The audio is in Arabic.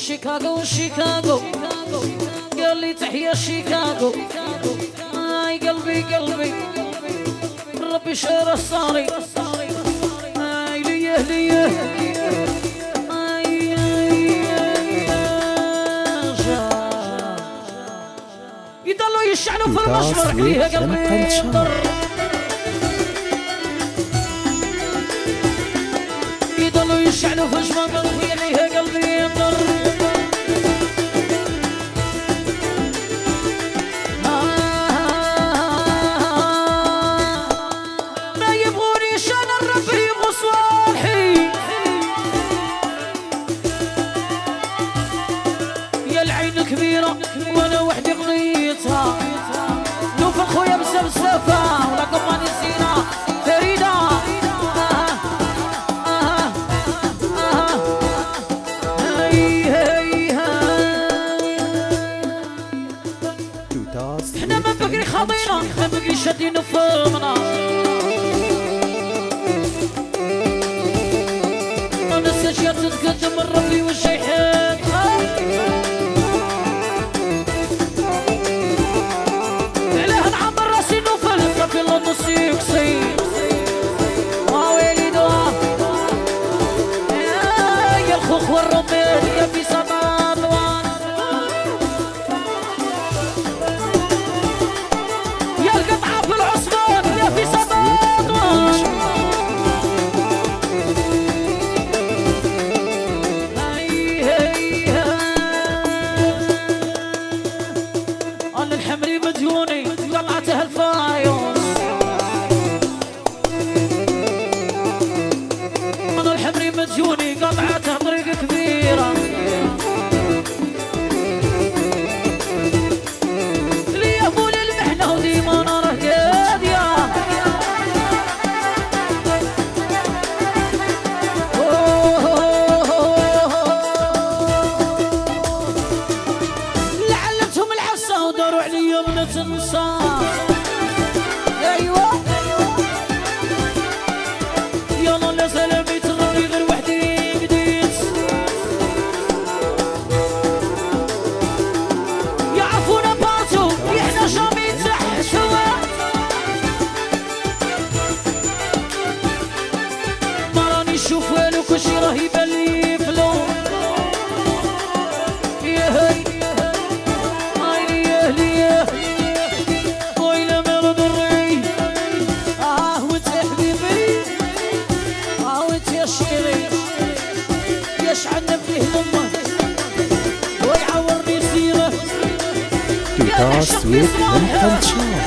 شيكاغو شيكاغو قال لي تحيا شيكاغو اي قلبي قلبي ربي شهر الصاري اي ليه ليه يضلوا يشعنوا في المشمر ليها قلبي يضلوا يشعنوا في المشمر ليها قلبي يمطر ما يبغوني شان الرب يبغوا صواحي يا العين كبيرة وانا وحدي قضيتها نوف اخويا مسفسفة ولا قماني زينة فريدة احنا ما بقري خاضينا ما بقري شادين فمنا انا السجيات تتقدم الربي والشيحات علاه نعمر راسي نوفل ربي الله نصي يقصي ويلي دوا يا الخوخ والرماد يا في سما مديوني قطعتها طريق كبيرة لي يهبول المحنة وديما ناره هادية لعلتهم العفسة وداروا عليا من النصار ايوه يلا لا سلامي غير وحدي بديت يعرفونا باتو احنا شامي تحشوا ما راني نشوف والو كلشي راه يبان لي فلو يا هي هاي يا ليه ويلا ما ضري وانت حبيبي وانت يا شيري يشعلنا فيه لمه ويعورني سيره Guitar Sweet Mental Charm.